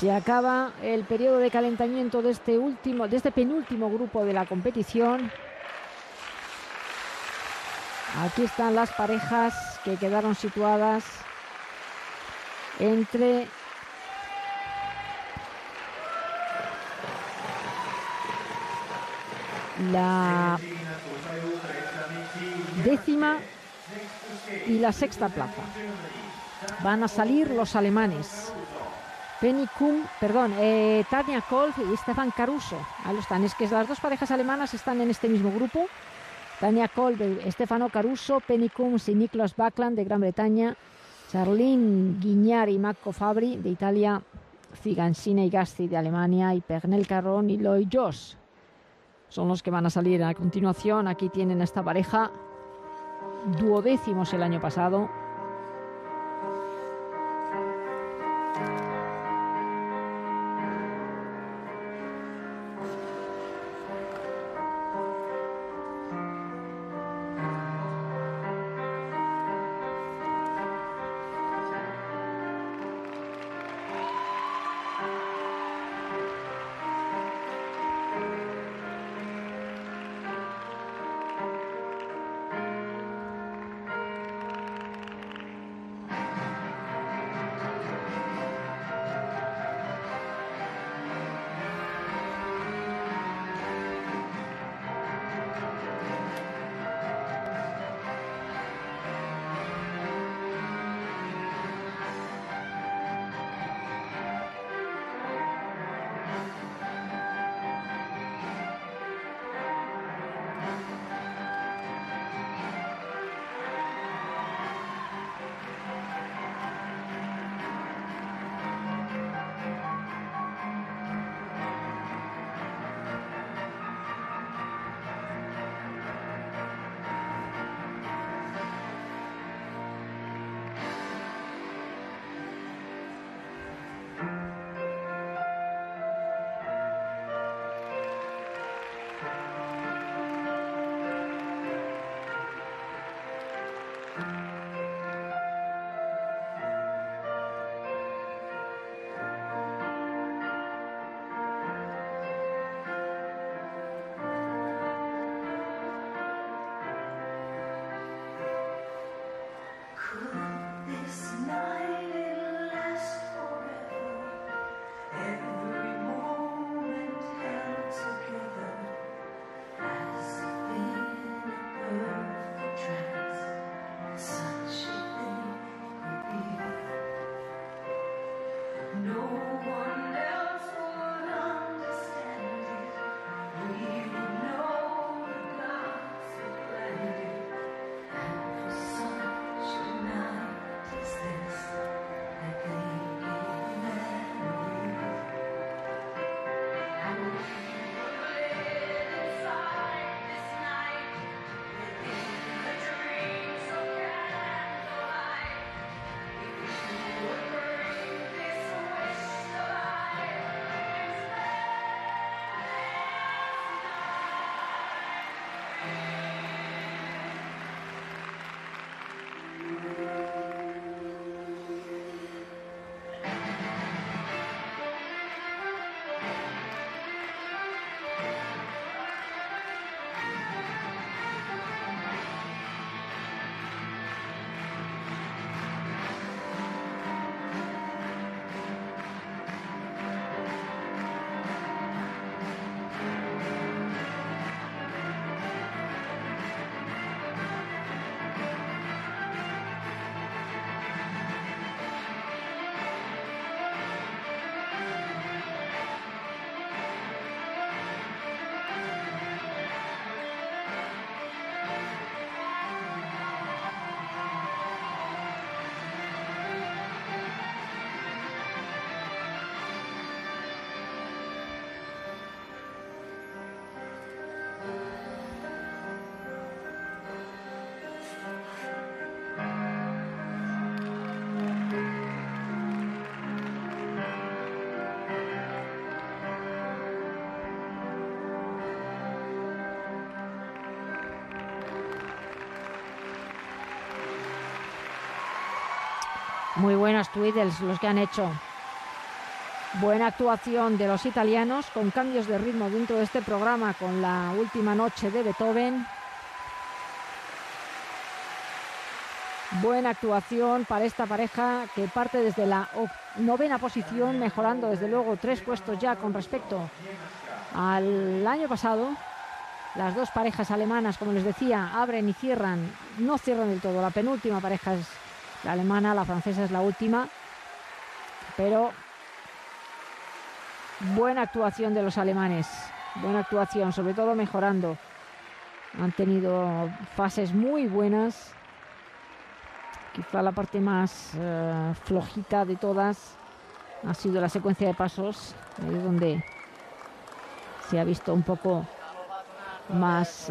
Se acaba el periodo de calentamiento de este penúltimo grupo de la competición. Aquí están las parejas que quedaron situadas entre la 10ª y la 6ª plaza. Van a salir los alemanes. Tanja Kolb y Stefan Caruso. Ahí lo están. Es que las dos parejas alemanas están en este mismo grupo. Tanja Kolb, Stefano Caruso, Penny Coombs y Niklas Bäckland de Gran Bretaña, Charlene Guignard y Marco Fabri de Italia, Zigansina y Gasti de Alemania y Pernel Carron y Loïc Joss son los que van a salir a continuación. Aquí tienen a esta pareja, duodécimos el año pasado. Muy buenos Tweedles los que han hecho. Buena actuación de los italianos, con cambios de ritmo dentro de este programa, con la última noche de Beethoven. Buena actuación para esta pareja, que parte desde la 9ª posición, mejorando desde luego 3 puestos ya con respecto al año pasado. Las dos parejas alemanas, como les decía, abren y cierran, no cierran del todo. La penúltima pareja es la alemana, la francesa es la última, pero buena actuación de los alemanes, buena actuación, sobre todo mejorando. Han tenido fases muy buenas. Quizá la parte más flojita de todas ha sido la secuencia de pasos, ahí es donde se ha visto un poco más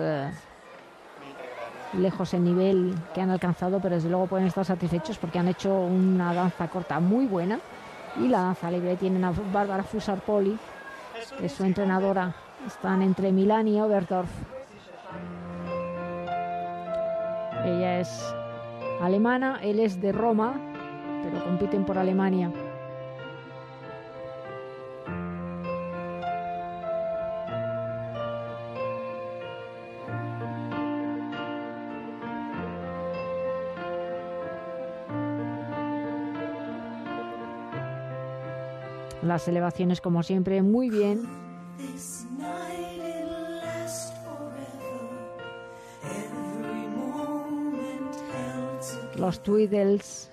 lejos el nivel que han alcanzado, pero desde luego pueden estar satisfechos porque han hecho una danza corta muy buena. Y la danza libre tienen a Barbara Fusar-Poli, que es su entrenadora. Están entre Milán y Oberdorf. Ella es alemana, él es de Roma, pero compiten por Alemania. Las elevaciones, como siempre, muy bien. Los twiddles.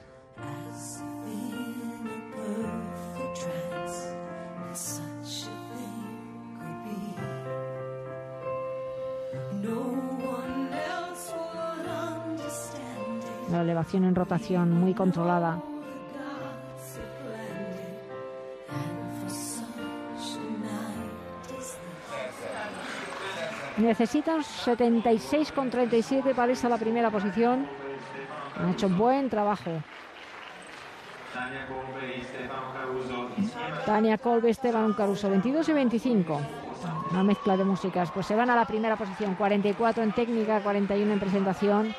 La elevación en rotación muy controlada. Necesitan 76,37 para irse a la primera posición. Han hecho buen trabajo. Tania Kolbe, Esteban Caruso, 22 y 25. Una mezcla de músicas. Pues se van a la primera posición. 44 en técnica, 41 en presentación.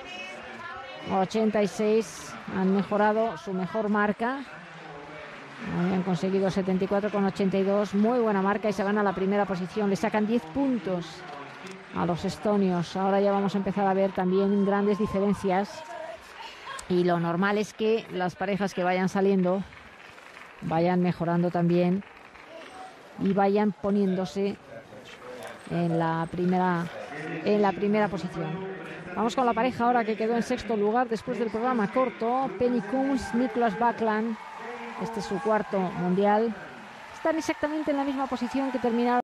86 han mejorado su mejor marca. Han conseguido 74,82. Muy buena marca y se van a la primera posición. Le sacan 10 puntos a los estonios. Ahora ya vamos a empezar a ver también grandes diferencias. Y lo normal es que las parejas que vayan saliendo vayan mejorando también y vayan poniéndose en la primera posición. Vamos con la pareja ahora que quedó en sexto lugar después del programa corto. Penny Kunz, Niklas Bäckland. Este es su cuarto mundial. Están exactamente en la misma posición que terminaron